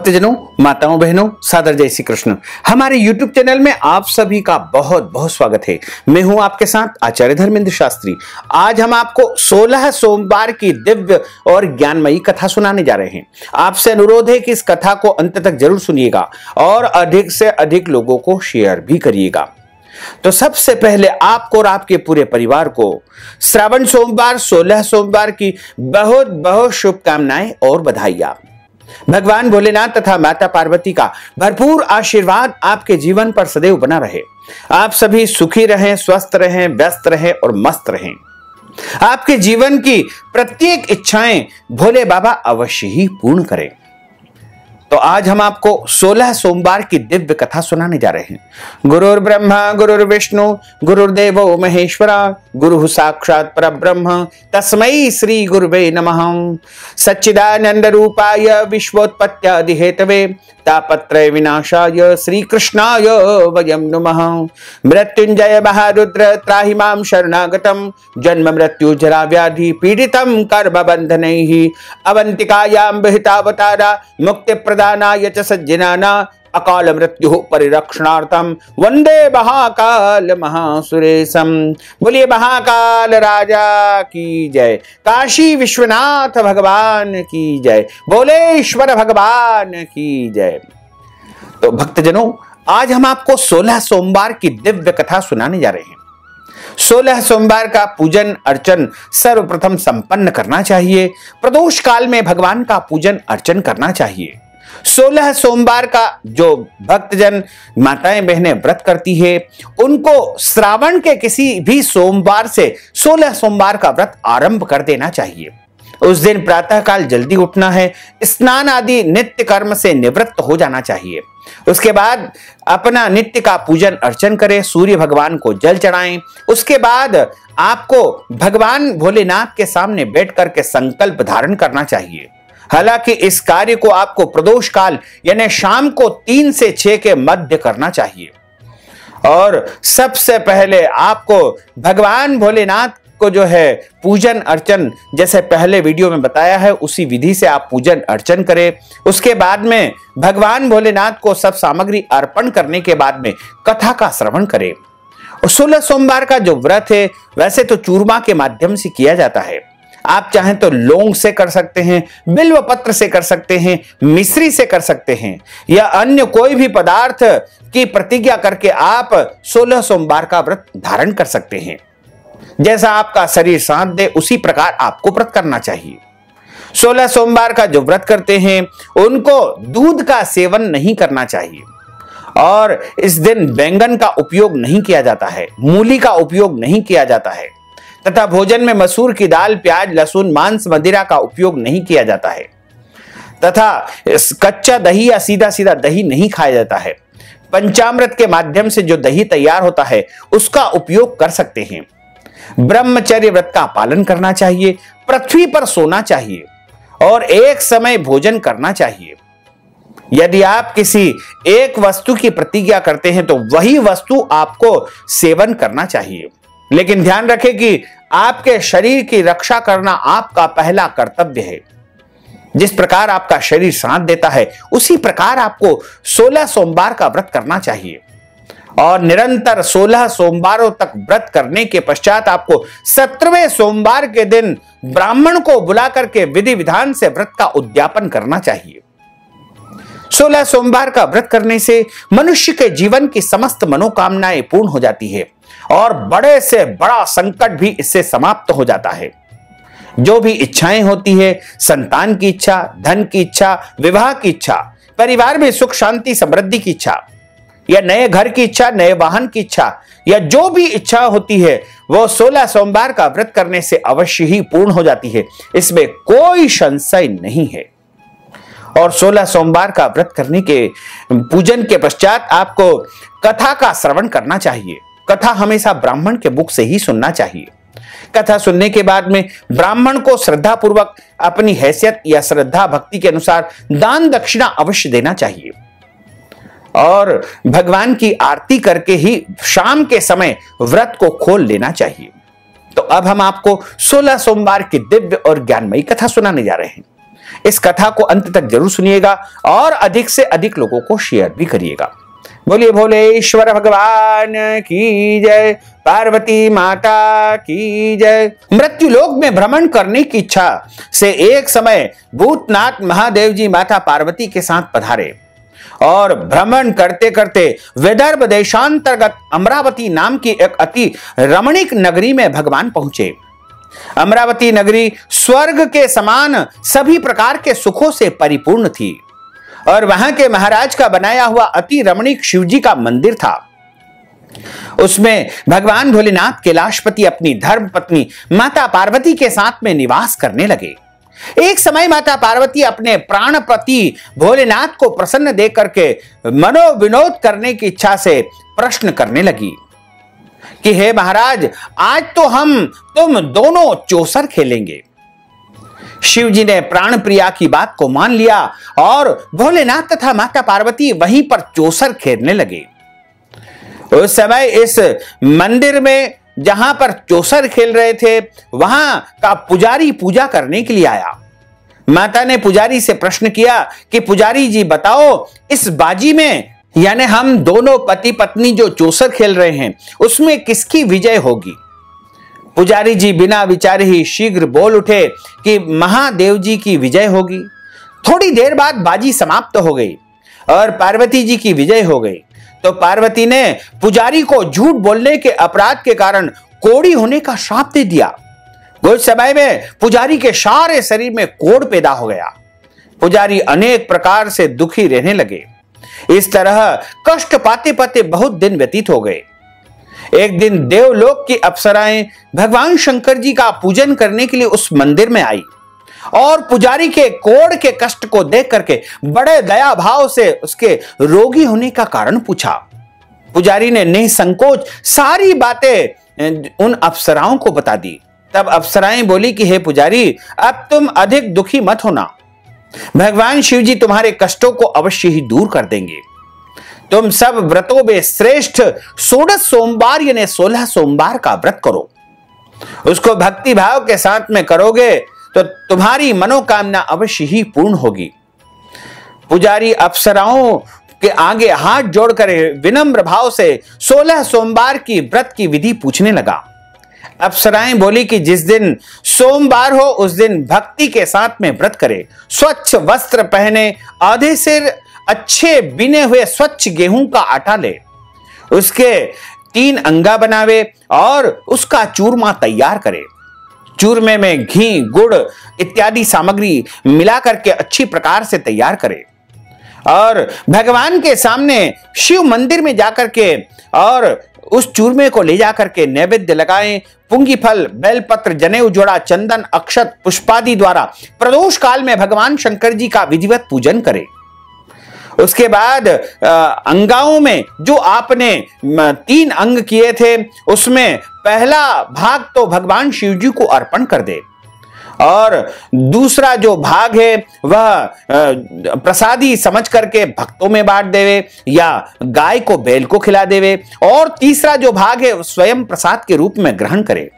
भक्तजनों, माताओं, बहनों, सादर जय श्री कृष्ण। हमारे YouTube चैनल में आप सभी का बहुत बहुत स्वागत है। मैं हूं आपके साथ आचार्य धर्मेंद्र शास्त्री। आज हम आपको 16 सोमवार की दिव्य और ज्ञानमयी कथा सुनाने जा रहे हैं। आपसे अनुरोध है कि इस कथा को अंत तक जरूर सुनिएगा और अधिक से अधिक लोगों को शेयर भी करिएगा। तो सबसे पहले आपको और आपके पूरे परिवार को श्रावण सोमवार 16 सोमवार की बहुत बहुत शुभकामनाएं और बधाइयां। भगवान भोलेनाथ तथा माता पार्वती का भरपूर आशीर्वाद आपके जीवन पर सदैव बना रहे। आप सभी सुखी रहें, स्वस्थ रहें, व्यस्त रहें और मस्त रहें। आपके जीवन की प्रत्येक इच्छाएं भोले बाबा अवश्य ही पूर्ण करें। तो आज हम आपको 16 सोमवार की दिव्य कथा सुनाने जा रहे हैं। गुरुर् ब्रह्मा गुरुर्विष्णु गुरुर्देवो महेश्वरा गुरु साक्षात् परब्रह्म तस्मै श्री गुरुवे नमः। सच्चिदानंद रूपाय विश्वोत्पत्त्यादि हेतवे तापत्रय विनाशाय श्री कृष्णाय वयं नमः। मृत्युंजय महारुद्र त्राहि मां शरणागतं जन्म मृत्यु जरा व्याधि पीडितं कर्मबन्धनैः अवंतिकायां विहितावतारा मुक्ति प्रदानाय च सज्जनाना अकाल मृत्यु परिरक्षणार्थम वंदे महाकाल महासुरेशम। बोलिए महाकाल राजा की जय, काशी विश्वनाथ भगवान की जय, बोलेश्वर भगवान की जय। तो भक्तजनों, आज हम आपको 16 सोमवार की दिव्य कथा सुनाने जा रहे हैं। 16 सोमवार का पूजन अर्चन सर्वप्रथम संपन्न करना चाहिए। प्रदोष काल में भगवान का पूजन अर्चन करना चाहिए। 16 सोमवार का जो भक्तजन माताएं बहनें व्रत करती है, उनको श्रावण के किसी भी सोमवार से 16 सोमवार का व्रत आरंभ कर देना चाहिए। उस दिन प्रातः काल जल्दी उठना है, स्नान आदि नित्य कर्म से निवृत्त हो जाना चाहिए। उसके बाद अपना नित्य का पूजन अर्चन करें, सूर्य भगवान को जल चढ़ाएं। उसके बाद आपको भगवान भोलेनाथ के सामने बैठ करके संकल्प धारण करना चाहिए। हालांकि इस कार्य को आपको प्रदोष काल यानी शाम को 3 से 6 के मध्य करना चाहिए। और सबसे पहले आपको भगवान भोलेनाथ को जो है पूजन अर्चन, जैसे पहले वीडियो में बताया है, उसी विधि से आप पूजन अर्चन करें। उसके बाद में भगवान भोलेनाथ को सब सामग्री अर्पण करने के बाद में कथा का श्रवण करें। और 16 सोमवार का जो व्रत है वैसे तो चूरमा के माध्यम से किया जाता है। आप चाहें तो लौंग से कर सकते हैं, बिल्व पत्र से कर सकते हैं, मिश्री से कर सकते हैं, या अन्य कोई भी पदार्थ की प्रतिज्ञा करके आप 16 सोमवार का व्रत धारण कर सकते हैं। जैसा आपका शरीर साथ दे उसी प्रकार आपको व्रत करना चाहिए। 16 सोमवार का जो व्रत करते हैं उनको दूध का सेवन नहीं करना चाहिए। और इस दिन बैंगन का उपयोग नहीं किया जाता है, मूली का उपयोग नहीं किया जाता है, तथा भोजन में मसूर की दाल, प्याज, लहसुन, मांस, मदिरा का उपयोग नहीं किया जाता है, तथा कच्चा दही या सीधा सीधा दही नहीं खाया जाता है। पंचामृत के माध्यम से जो दही तैयार होता है उसका उपयोग कर सकते हैं। ब्रह्मचर्य व्रत का पालन करना चाहिए, पृथ्वी पर सोना चाहिए और एक समय भोजन करना चाहिए। यदि आप किसी एक वस्तु की प्रतिज्ञा करते हैं तो वही वस्तु आपको सेवन करना चाहिए। लेकिन ध्यान रखें कि आपके शरीर की रक्षा करना आपका पहला कर्तव्य है। जिस प्रकार आपका शरीर साथ देता है उसी प्रकार आपको 16 सोमवार का व्रत करना चाहिए। और निरंतर 16 सोमवारों तक व्रत करने के पश्चात आपको 17वें सोमवार के दिन ब्राह्मण को बुला करके विधि विधान से व्रत का उद्यापन करना चाहिए। 16 सोमवार का व्रत करने से मनुष्य के जीवन की समस्त मनोकामनाएं पूर्ण हो जाती है और बड़े से बड़ा संकट भी इससे समाप्त हो जाता है। जो भी इच्छाएं होती है, संतान की इच्छा, धन की इच्छा, विवाह की इच्छा, परिवार में सुख शांति समृद्धि की इच्छा, या नए घर की इच्छा, नए वाहन की इच्छा, या जो भी इच्छा होती है वो 16 सोमवार का व्रत करने से अवश्य ही पूर्ण हो जाती है। इसमें कोई संशय नहीं है। और 16 सोमवार का व्रत करने के पूजन के पश्चात आपको कथा का श्रवण करना चाहिए। कथा हमेशा ब्राह्मण के मुख से ही सुनना चाहिए। कथा सुनने के बाद में ब्राह्मण को श्रद्धा पूर्वक अपनी हैसियत या श्रद्धा भक्ति के अनुसार दान दक्षिणा अवश्य देना चाहिए। और भगवान की आरती करके ही शाम के समय व्रत को खोल लेना चाहिए। तो अब हम आपको 16 सोमवार की दिव्य और ज्ञानमयी कथा सुनाने जा रहे हैं। इस कथा को अंत तक जरूर सुनिएगा और अधिक से अधिक लोगों को शेयर भी करिएगा। बोलिए भोलेश्वर भगवान की जय, पार्वती माता की जय। मृत्यु लोक में भ्रमण करने की इच्छा से एक समय भूतनाथ महादेव जी माता पार्वती के साथ पधारे और भ्रमण करते करते विदर्भ देशांतर्गत अमरावती नाम की एक अति रमणीक नगरी में भगवान पहुंचे। अमरावती नगरी स्वर्ग के समान सभी प्रकार के सुखों से परिपूर्ण थी और वहां के महाराज का बनाया हुआ अति रमणीक शिवजी का मंदिर था। उसमें भगवान भोलेनाथ कैलाशपति अपनी धर्म पत्नी माता पार्वती के साथ में निवास करने लगे। एक समय माता पार्वती अपने प्राणपति भोलेनाथ को प्रसन्न देख करके मनोविनोद करने की इच्छा से प्रश्न करने लगी कि हे महाराज, आज तो हम तुम दोनों चौसर खेलेंगे। शिव जी ने प्राण प्रिया की बात को मान लिया और भोलेनाथ तथा माता पार्वती वहीं पर चौसर खेलने लगे। उस समय इस मंदिर में जहां पर चौसर खेल रहे थे वहां का पुजारी पूजा करने के लिए आया। माता ने पुजारी से प्रश्न किया कि पुजारी जी बताओ, इस बाजी में यानी हम दोनों पति पत्नी जो चौसर खेल रहे हैं उसमें किसकी विजय होगी? पुजारी जी बिना विचारे ही शीघ्र बोल उठे कि महादेव जी की विजय होगी। थोड़ी देर बाद बाजी समाप्त हो गई और पार्वती जी की विजय हो गई। तो पार्वती ने पुजारी को झूठ बोलने के अपराध के कारण कोढ़ी होने का श्राप दे दिया। कुछ समय में पुजारी के सारे शरीर में कोढ़ पैदा हो गया। पुजारी अनेक प्रकार से दुखी रहने लगे। इस तरह कष्ट पाते पाते बहुत दिन व्यतीत हो गए। एक दिन देवलोक की अप्सराएं भगवान शंकर जी का पूजन करने के लिए उस मंदिर में आई और पुजारी के कोढ़ के कष्ट को देख करके बड़े दया भाव से उसके रोगी होने का कारण पूछा। पुजारी ने निसंकोच सारी बातें उन अप्सराओं को बता दी। तब अप्सराएं बोली कि हे पुजारी, अब तुम अधिक दुखी मत होना, भगवान शिव जी तुम्हारे कष्टों को अवश्य ही दूर कर देंगे। तुम सब व्रतों में श्रेष्ठ 16 सोमवार यानी 16 सोमवार का व्रत करो। उसको भक्ति भाव के साथ में करोगे तो तुम्हारी मनोकामना अवश्य ही पूर्ण होगी। पुजारी अप्सराओं के आगे हाथ जोड़कर विनम्र भाव से 16 सोमवार की व्रत की विधि पूछने लगा। अप्सराएं बोली कि जिस दिन सोमवार हो उस दिन भक्ति के साथ में व्रत करे, स्वच्छ वस्त्र पहने, आधे सिर अच्छे बिने हुए स्वच्छ गेहूं का आटा ले, उसके 3 अंगा बनावे और उसका चूरमा तैयार करे। चूरमे में घी, गुड़ इत्यादि सामग्री मिला करके अच्छी प्रकार से तैयार करे और भगवान के सामने शिव मंदिर में जाकर के और उस चूरमे को ले जाकर के नैवेद्य लगाएं। पुंगी फल, बेलपत्र, जनेऊ जोड़ा, चंदन, अक्षत, पुष्पादि द्वारा प्रदोष काल में भगवान शंकर जी का विधिवत पूजन करें। उसके बाद अंगाओं में जो आपने 3 अंग किए थे उसमें पहला भाग तो भगवान शिव जी को अर्पण कर दे और दूसरा जो भाग है वह प्रसादी समझ करके भक्तों में बांट देवे या गाय को बैल को खिला देवे और तीसरा जो भाग है स्वयं प्रसाद के रूप में ग्रहण करे।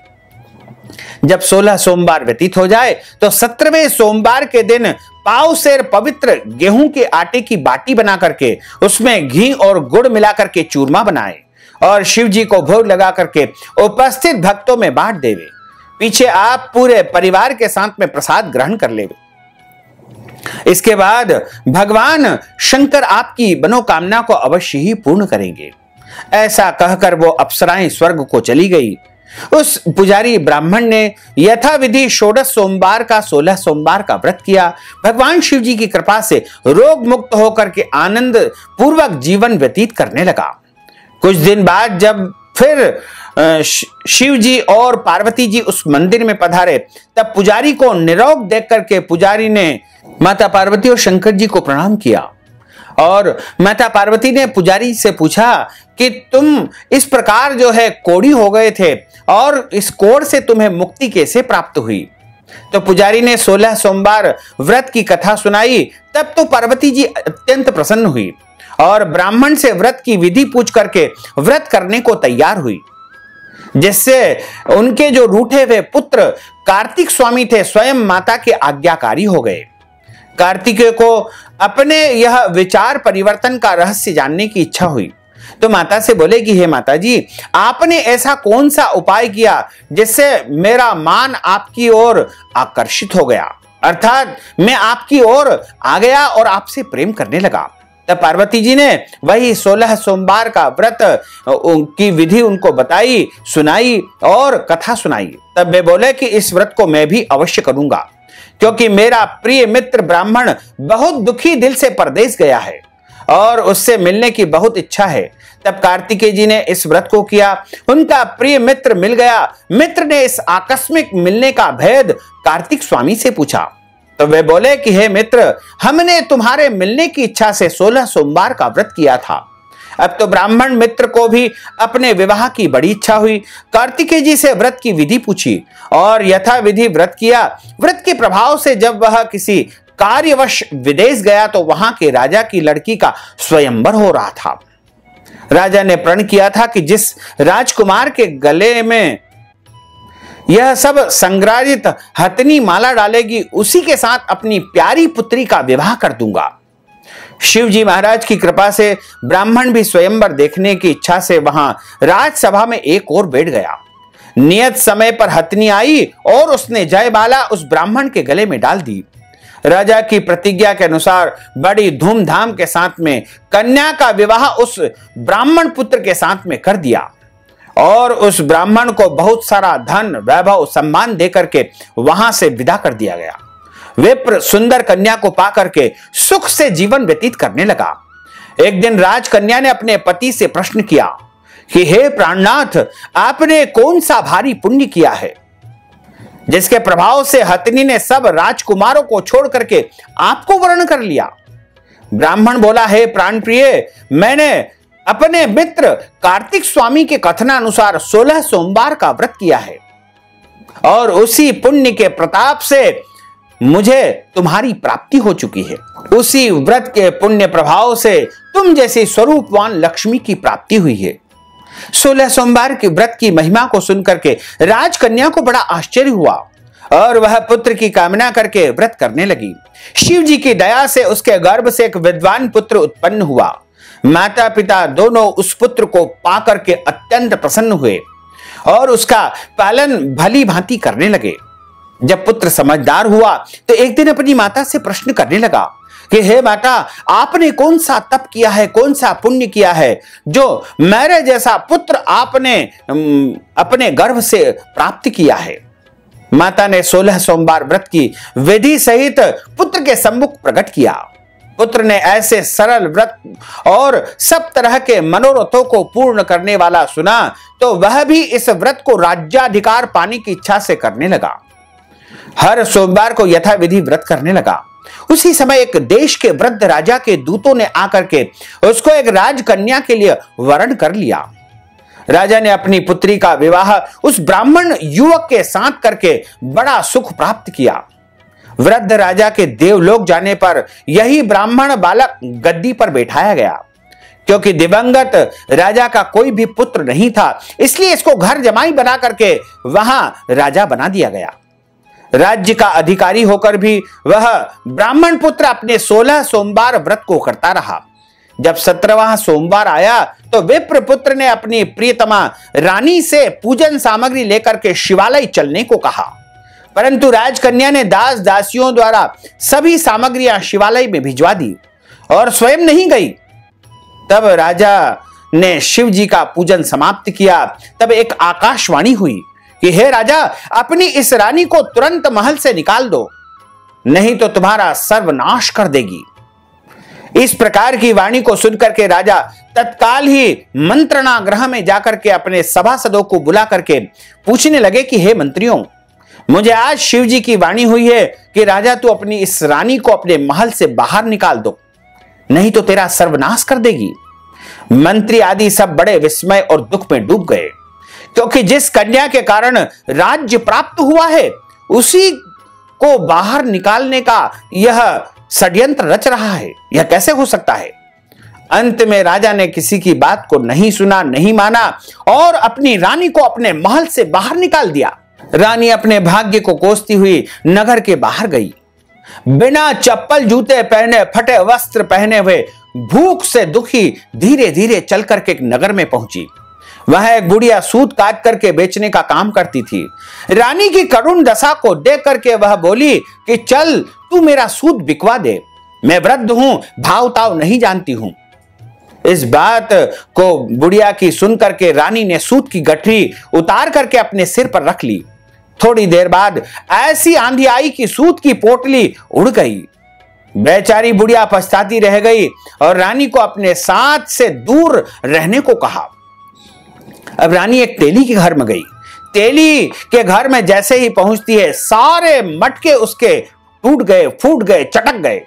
जब 16 सोमवार व्यतीत हो जाए तो 17वें सोमवार के दिन पाव सेर पवित्र गेहूं के आटे की बाटी बना करके उसमें घी और गुड़ मिला करके चूरमा बनाए और शिव जी को भोग लगा करके उपस्थित भक्तों में बांट देवे। पीछे आप पूरे परिवार के साथ में प्रसाद ग्रहण कर ले। इसके बाद भगवान शंकर आपकी मनोकामना को अवश्य ही पूर्ण करेंगे। ऐसा कहकर वो अप्सराएं स्वर्ग को चली गई। उस पुजारी ब्राह्मण ने यथाविधि 16 सोमवार का 16 सोमवार का व्रत किया। भगवान शिव जी की कृपा से रोग मुक्त होकर के आनंद पूर्वक जीवन व्यतीत करने लगा। कुछ दिन बाद जब फिर शिव जी और पार्वती जी उस मंदिर में पधारे तब पुजारी को निरोग देख करके पुजारी ने माता पार्वती और शंकर जी को प्रणाम किया और माता पार्वती ने पुजारी से पूछा कि तुम इस प्रकार जो है कोढ़ी हो गए थे और इस कोढ़ से तुम्हें मुक्ति कैसे प्राप्त हुई। तो पुजारी ने 16 सोमवार व्रत की कथा सुनाई। तब तो पार्वती जी अत्यंत प्रसन्न हुई और ब्राह्मण से व्रत की विधि पूछ करके व्रत करने को तैयार हुई, जिससे उनके जो रूठे हुए पुत्र कार्तिक स्वामी थे स्वयं माता के आज्ञाकारी हो गए। कार्तिकेय को अपने यह विचार परिवर्तन का रहस्य जानने की इच्छा हुई, तो माता से बोले कि हे माता जी, आपने ऐसा कौन सा उपाय किया जिससे मेरा मान आपकी ओर आकर्षित हो गया, अर्थात मैं आपकी ओर आ गया और आपसे प्रेम करने लगा। तब पार्वती जी ने वही 16 सोमवार का व्रत की विधि उनको बताई, सुनाई और कथा सुनाई। तब वे बोले कि इस व्रत को मैं भी अवश्य करूंगा, क्योंकि मेरा प्रिय मित्र ब्राह्मण बहुत दुखी दिल से परदेश गया है और उससे मिलने की बहुत इच्छा है। तब कार्तिकेय जी ने इस व्रत को किया, उनका प्रिय मित्र मिल गया। मित्र ने इस आकस्मिक मिलने का भेद कार्तिक स्वामी से पूछा, तो वे बोले कि हे मित्र, हमने तुम्हारे मिलने की इच्छा से 16 सोमवार का व्रत किया था। अब तो ब्राह्मण मित्र को भी अपने विवाह की बड़ी इच्छा हुई। कार्तिकेय जी से व्रत की विधि पूछी और यथा विधि व्रत किया। व्रत के प्रभाव से जब वह किसी कार्यवश विदेश गया तो वहां के राजा की लड़की का स्वयंवर हो रहा था। राजा ने प्रण किया था कि जिस राजकुमार के गले में यह सब संग्राहित हथनी माला डालेगी, उसी के साथ अपनी प्यारी पुत्री का विवाह कर दूंगा। शिव जी महाराज की कृपा से ब्राह्मण भी स्वयंवर देखने की इच्छा से वहां राजसभा में एक और बैठ गया। नियत समय पर हथनी आई और उसने जयमाला उस ब्राह्मण के गले में डाल दी। राजा की प्रतिज्ञा के अनुसार बड़ी धूमधाम के साथ में कन्या का विवाह उस ब्राह्मण पुत्र के साथ में कर दिया और उस ब्राह्मण को बहुत सारा धन, वैभव, सम्मान देकर के वहां से विदा कर दिया गया। विप्र सुंदर कन्या को पाकर के सुख से जीवन व्यतीत करने लगा। एक दिन राजकन्या ने अपने पति से प्रश्न किया कि हे प्राणनाथ, आपने कौन सा भारी पुण्य किया है जिसके प्रभाव से हथनी ने सब राजकुमारों को छोड़ करके आपको वर्ण कर लिया? ब्राह्मण बोला, हे प्राण प्रिय, मैंने अपने मित्र कार्तिक स्वामी के कथनानुसार 16 सोमवार का व्रत किया है और उसी पुण्य के प्रताप से मुझे तुम्हारी प्राप्ति हो चुकी है। उसी व्रत के पुण्य प्रभाव से तुम जैसी स्वरूपवान लक्ष्मी की प्राप्ति हुई है। 16 सोमवार के व्रत की महिमा को सुनकर के राजकन्या को बड़ा आश्चर्य हुआ और वह पुत्र की कामना करके व्रत करने लगी। शिव जी की दया से उसके गर्भ से एक विद्वान पुत्र उत्पन्न हुआ। माता पिता दोनों उस पुत्र को पाकर के अत्यंत प्रसन्न हुए और उसका पालन भली भांति करने लगे। जब पुत्र समझदार हुआ तो एक दिन अपनी माता से प्रश्न करने लगा कि हे माता, आपने कौन सा तप किया है, कौन सा पुण्य किया है जो मेरे जैसा पुत्र आपने अपने गर्भ से प्राप्त किया है? माता ने 16 सोमवार व्रत की विधि सहित पुत्र के सम्मुख प्रकट किया। पुत्र ने ऐसे सरल व्रत और सब तरह के मनोरथों को पूर्ण करने वाला सुना तो वह भी इस व्रत को राज्याधिकार पाने की इच्छा से करने लगा। हर सोमवार को यथाविधि व्रत करने लगा। उसी समय एक देश के वृद्ध राजा के दूतों ने आकर के उसको एक राजकन्या के लिए वरण कर लिया। राजा ने अपनी पुत्री का विवाह उस ब्राह्मण युवक के साथ करके बड़ा सुख प्राप्त किया। वृद्ध राजा के देवलोक जाने पर यही ब्राह्मण बालक गद्दी पर बैठाया गया। क्योंकि दिवंगत राजा का कोई भी पुत्र नहीं था, इसलिए इसको घर जमाई बना करके वहां राजा बना दिया गया। राज्य का अधिकारी होकर भी वह ब्राह्मण पुत्र अपने 16 सोमवार व्रत को करता रहा। जब 17वां सोमवार आया तो विप्र पुत्र ने अपनी प्रियतमा रानी से पूजन सामग्री लेकर के शिवालय चलने को कहा, परंतु राजकन्या ने दास दासियों द्वारा सभी सामग्रियां शिवालय में भिजवा दी और स्वयं नहीं गई। तब राजा ने शिव जी का पूजन समाप्त किया। तब एक आकाशवाणी हुई कि हे राजा, अपनी इस रानी को तुरंत महल से निकाल दो, नहीं तो तुम्हारा सर्वनाश कर देगी। इस प्रकार की वाणी को सुनकर के राजा तत्काल ही मंत्रणा गृह में जाकर के अपने सभासदों को बुला करके पूछने लगे कि हे मंत्रियों, मुझे आज शिव जी की वाणी हुई है कि राजा तू अपनी इस रानी को अपने महल से बाहर निकाल दो, नहीं तो तेरा सर्वनाश कर देगी। मंत्री आदि सब बड़े विस्मय और दुख में डूब गए, क्योंकि जिस कन्या के कारण राज्य प्राप्त हुआ है उसी को बाहर निकालने का यह षड्यंत्र रच रहा है। यह कैसे हो सकता है? अंत में राजा ने किसी की बात को नहीं सुना, नहीं माना और अपनी रानी को अपने महल से बाहर निकाल दिया। रानी अपने भाग्य को कोसती हुई नगर के बाहर गई। बिना चप्पल जूते पहने, फटे वस्त्र पहने हुए, भूख से दुखी धीरे धीरे चल करके एक नगर में पहुंची। वह एक बुढ़िया सूत काट करके बेचने का काम करती थी। रानी की करुण दशा को देख करके वह बोली कि चल तू मेरा सूत बिकवा दे, मैं वृद्ध हूं, भाव ताव नहीं जानती हूं। इस बात को बुढ़िया की सुन करके रानी ने सूत की गठरी उतार करके अपने सिर पर रख ली। थोड़ी देर बाद ऐसी आंधी आई कि सूत की पोटली उड़ गई। बेचारी बुढ़िया पछताती रह गई और रानी को अपने साथ से दूर रहने को कहा। अब रानी एक तेली के घर में गई। तेली के घर में जैसे ही पहुंचती है, सारे मटके उसके टूट गए, फूट गए, चटक गए।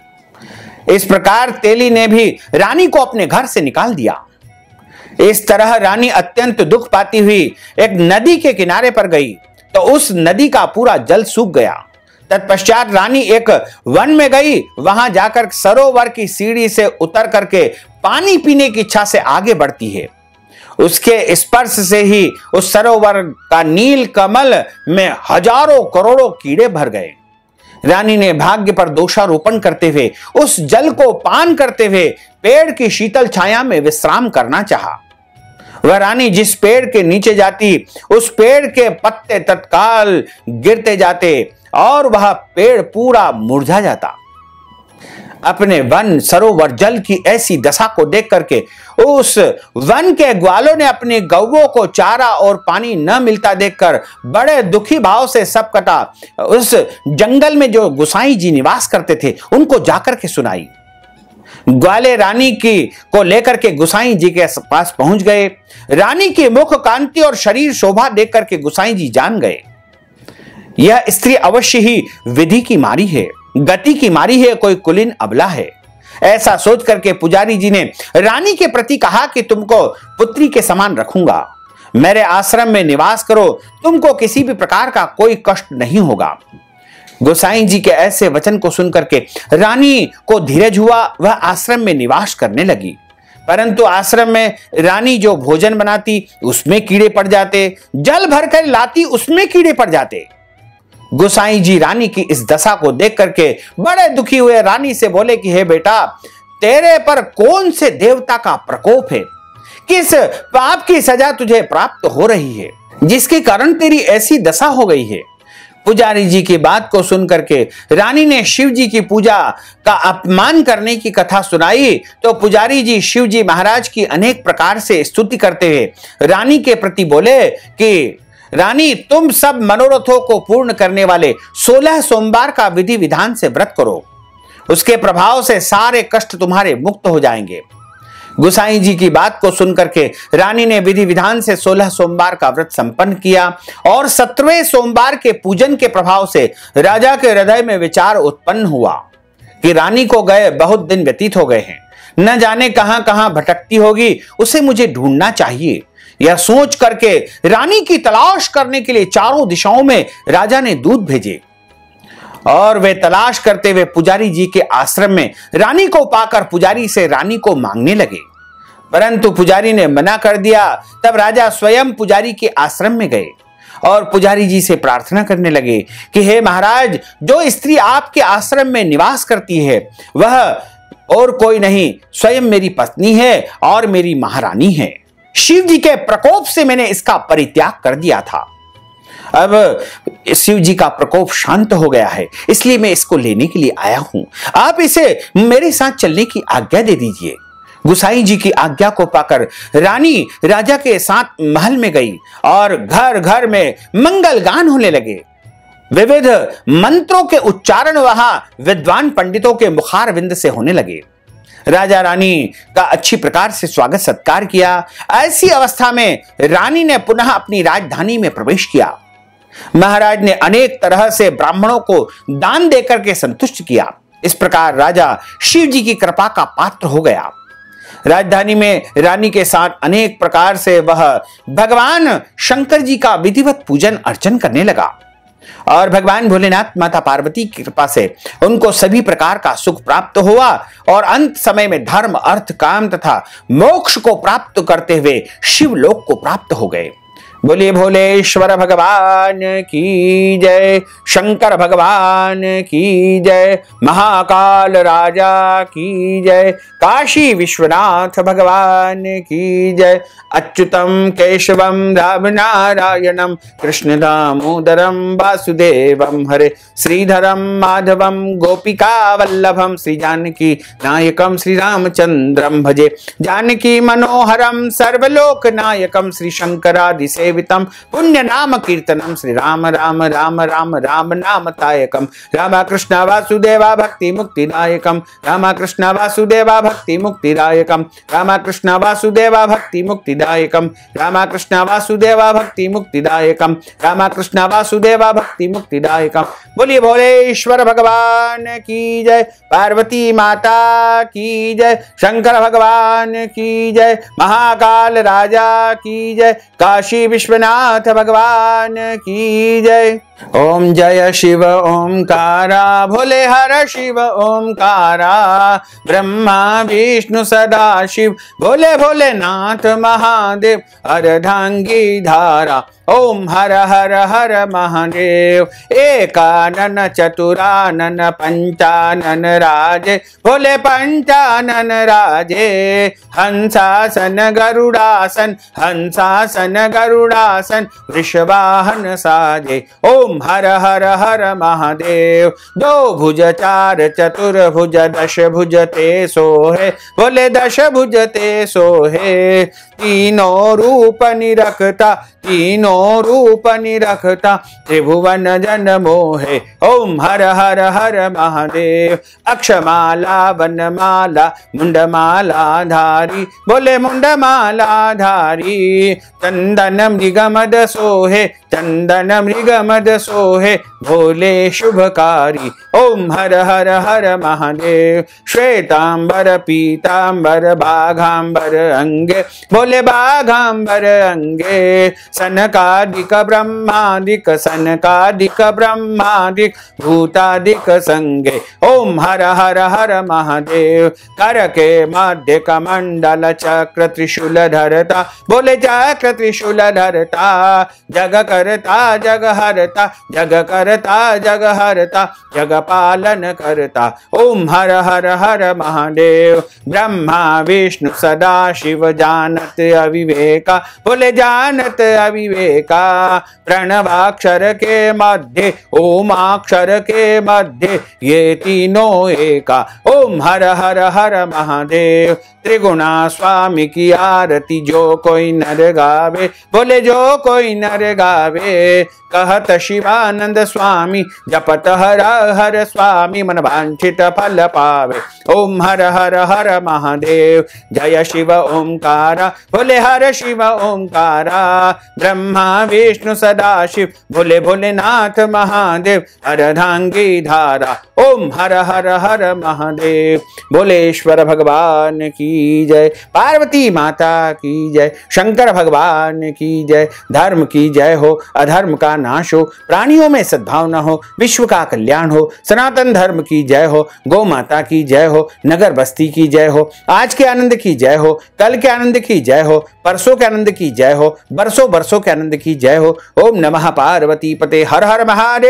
इस प्रकार तेली ने भी रानी को अपने घर से निकाल दिया। इस तरह रानी अत्यंत दुख पाती हुई एक नदी के किनारे पर गई तो उस नदी का पूरा जल सूख गया। तत्पश्चात रानी एक वन में गई। वहां जाकर सरोवर की सीढ़ी से उतर करके पानी पीने की इच्छा से आगे बढ़ती है। उसके स्पर्श से ही उस सरोवर का नील कमल में हजारों करोड़ों कीड़े भर गए। रानी ने भाग्य पर दोषारोपण करते हुए उस जल को पान करते हुए पेड़ की शीतल छाया में विश्राम करना चाहा। वह रानी जिस पेड़ के नीचे जाती, उस पेड़ के पत्ते तत्काल गिरते जाते और वह पेड़ पूरा मुरझा जाता। अपने वन सरोवर जल की ऐसी दशा को देख करके उस वन के ग्वालों ने अपनी गौओं को चारा और पानी न मिलता देखकर बड़े दुखी भाव से सब कथा उस जंगल में जो गुसाई जी निवास करते थे उनको जाकर के सुनाई। ग्वाले रानी की को लेकर के गुसाई जी के पास पहुंच गए। रानी की मुख कांति और शरीर शोभा देख करके गुसाई जी जान गए, यह स्त्री अवश्य ही विधि की मारी है, गति की मारी है, कोई कुलीन अबला है। ऐसा सोच करके पुजारी जी ने रानी के प्रति कहा कि तुमको पुत्री के समान रखूंगा, मेरे आश्रम में निवास करो, तुमको किसी भी प्रकार का कोई कष्ट नहीं होगा। गोसाई जी के ऐसे वचन को सुनकर के रानी को धीरज हुआ। वह आश्रम में निवास करने लगी, परंतु आश्रम में रानी जो भोजन बनाती उसमें कीड़े पड़ जाते, जल भरकर लाती उसमें कीड़े पड़ जाते। गोसाई जी रानी की इस दशा को देख करके बड़े दुखी हुए। रानी से बोले कि हे बेटा, तेरे पर कौन से देवता का प्रकोप है, किस पाप की सजा तुझे प्राप्त हो रही है जिसके कारण तेरी ऐसी दशा हो गई है। पुजारी जी की बात को सुन करके रानी ने शिव जी की पूजा का अपमान करने की कथा सुनाई तो पुजारी जी शिव जी महाराज की अनेक प्रकार से स्तुति करते हुए रानी के प्रति बोले कि रानी, तुम सब मनोरथों को पूर्ण करने वाले 16 सोमवार का विधि विधान से व्रत करो, उसके प्रभाव से सारे कष्ट तुम्हारे मुक्त हो जाएंगे। गुसाई जी की बात को सुनकर के रानी ने विधि विधान से 16 सोमवार का व्रत संपन्न किया और 17वें सोमवार के पूजन के प्रभाव से राजा के हृदय में विचार उत्पन्न हुआ कि रानी को गए बहुत दिन व्यतीत हो गए हैं, न जाने कहां कहां भटकती होगी, उसे मुझे ढूंढना चाहिए। यह सोच करके रानी की तलाश करने के लिए चारों दिशाओं में राजा ने दूत भेजे और वे तलाश करते हुए पुजारी जी के आश्रम में रानी को पाकर पुजारी से रानी को मांगने लगे, परंतु पुजारी ने मना कर दिया। तब राजा स्वयं पुजारी के आश्रम में गए और पुजारी जी से प्रार्थना करने लगे कि हे महाराज, जो स्त्री आपके आश्रम में निवास करती है वह और कोई नहीं, स्वयं मेरी पत्नी है और मेरी महारानी है। शिव जी के प्रकोप से मैंने इसका परित्याग कर दिया था, अब शिव जी का प्रकोप शांत हो गया है, इसलिए मैं इसको लेने के लिए आया हूं, आप इसे मेरे साथ चलने की आज्ञा दे दीजिए। गुसाई जी की आज्ञा को पाकर रानी राजा के साथ महल में गई और घर घर में मंगल गान होने लगे। विविध मंत्रों के उच्चारण वहां विद्वान पंडितों के मुखार विंद से होने लगे। राजा रानी का अच्छी प्रकार से स्वागत सत्कार किया। ऐसी अवस्था में रानी ने पुनः अपनी राजधानी में प्रवेश किया। महाराज ने अनेक तरह से ब्राह्मणों को दान देकर के संतुष्ट किया। इस प्रकार राजा शिव जी की कृपा का पात्र हो गया। राजधानी में रानी के साथ अनेक प्रकार से वह भगवान शंकर जी का विधिवत पूजन अर्चन करने लगा और भगवान भोलेनाथ माता पार्वती की कृपा से उनको सभी प्रकार का सुख प्राप्त हुआ और अंत समय में धर्म, अर्थ, काम तथा मोक्ष को प्राप्त करते हुए शिवलोक को प्राप्त हो गए। बोलिए भोलेश्वर भगवान की जय, शंकर भगवान की जय, महाकाल राजा की जय, काशी विश्वनाथ भगवान की जय। अच्युतम केशवम राम नारायणम कृष्ण दामोदरम वासुदेवम हरे, श्रीधरम माधवम गोपिका वल्लभम, श्री जानकी नायकम श्री रामचंद्रम भजे, जानकी मनोहरम सर्वलोक नायकम, श्री शंकरादि सेवितम पुण्य नाम कीर्तनम, श्री राम राम राम राम राम नाम तायकम, राम कृष्ण वासुदेवा भक्ति मुक्तिदायकम, राम कृष्ण वासुदेवा भक्ति मुक्तिदायकम, राम कृष्ण वासुदेवा भक्ति मुक्तिदायकम, राम कृष्ण वासुदेवा भक्ति मुक्तिदायकम, राम कृष्ण वासुदेवा भक्ति मुक्तिदायकम। बोलिए भोलेश्वर भगवान की जय, पार्वती माता की जय, शंकर भगवान की जय, महाकाल राजा की जय, काशी विश्वनाथ भगवान की जय। ओम जय शिव ओंकारा, भोले हर शिव ओंकारा, ब्रह्मा विष्णु सदा शिव, भोले भोलेनाथ महादेव, अर्धांगी धारा, ओम हर हर हर महादेव, एकानन चतुरानन पंचानन राजे, भोले पंचानन राजे, हंसासन गरुड़ासन, हंसासन गरुड़ासन, वृषवाहन साजे, ओम हर हर हर महादेव। दो भुज चार चतुर्भुज दश भुज ते सोहे, बोले दश भुज ते सोहे, तीनों रूप निरखता, तीनों रूप निरखता, त्रिभुवन जन मोहे, ओम हर हर हर महादेव। अक्षमाला वनमाला मुंडमाला धारी, बोले मुंडमाला धारी, चंदन मृगमद सोहे, चंदन मृगमद सोहे, भोले शुभकारी, ओम हर हर हर महादेव। श्वेतांबर पीतांबर बाघांबर अंगे, बोले बाघांबर अंगे, सनकादिक ब्रह्मादिक, सनकादिक ब्रह्मादिक, भूतादिक संगे, ओम हर हर हर महादेव। कर के मध्य कमंडल चक्र त्रिशूल धरता, बोले चक्र त्रिशूल धरता, जग करता जग हरता, जग करता जग हरता, जग पालन करता, ओम हर हर हर महादेव। ब्रह्मा विष्णु सदा शिव जानत अविवेका, बोले जानत अविवेका, प्रणवाक्षर के मध्य ओमाक्षर के मध्य, ये तीनों एका, ओम हर हर हर महादेव। त्रिगुणा स्वामी की आरती जो कोई नर गावे, बोले जो कोई नर गावे, कहत शिवानंद स्वामी, जपत हर हर स्वामी, मन वांछित फल पावे, ओम हर हर हर महादेव। जय शिव ओंकारा, बोले हर शिव ओंकारा, ब्रह्मा विष्णु सदा शिव, भोले भोलेनाथ महादेव, अर्धांगी धारा, ओम हर हर हर महादेव। भोलेश्वर भगवान की जय, पार्वती माता की जय, शंकर भगवान की जय। धर्म की जय हो, अधर्म का नाश हो, प्राणियों में सद्भावना हो, विश्व का कल्याण हो, सनातन धर्म की जय हो, गौ माता की जय हो, नगर बस्ती की जय हो, आज के आनंद की जय हो, कल के आनंद की जय हो, परसों के आनंद की जय हो, बरसों बरसों के आनंद की जय हो। ओम नमः पार्वती पते, हर हर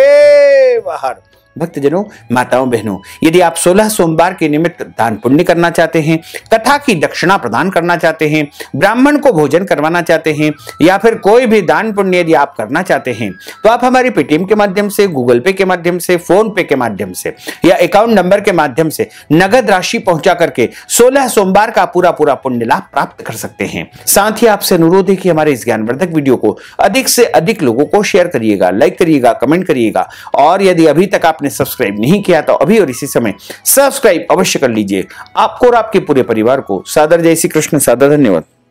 महादेव हर। भक्तजनों, माताओं बहनों, यदि आप 16 सोमवार के निमित्त दान पुण्य करना चाहते हैं, कथा की दक्षिणा प्रदान करना चाहते हैं, ब्राह्मण को भोजन करवाना चाहते हैं, या फिर कोई भी दान पुण्य यदि आप करना चाहते हैं, तो आप हमारे पेटीएम के माध्यम से, गूगल पे के माध्यम से, फोन पे के माध्यम से या अकाउंट नंबर के माध्यम से नगद राशि पहुंचा करके 16 सोमवार का पूरा पूरा पुण्य लाभ प्राप्त कर सकते हैं। साथ ही आपसे अनुरोध है कि हमारे इस ज्ञानवर्धक वीडियो को अधिक से अधिक लोगों को शेयर करिएगा, लाइक करिएगा, कमेंट करिएगा, और यदि अभी तक आपने सब्सक्राइब नहीं किया तो अभी और इसी समय सब्सक्राइब अवश्य कर लीजिए। आपको और आपके पूरे परिवार को सादर जय श्री कृष्ण, सादर धन्यवाद।